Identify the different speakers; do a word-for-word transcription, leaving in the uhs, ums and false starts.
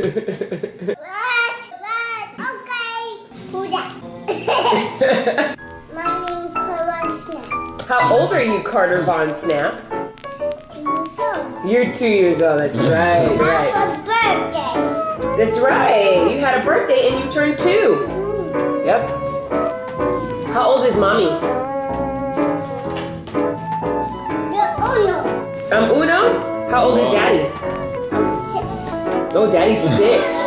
Speaker 1: What? What? Okay. Who that? My name is Carter Snap.
Speaker 2: How old are you, Carter Von Snap?
Speaker 1: Two years old.
Speaker 2: You're two years old. That's right. Right.
Speaker 1: That's a birthday.
Speaker 2: That's right. You had a birthday and you turned two.
Speaker 1: Mm.
Speaker 2: Yep. How old is mommy?
Speaker 1: The Uno.
Speaker 2: I'm Uno. How old is daddy?
Speaker 1: I'm six.
Speaker 2: Oh, daddy's six.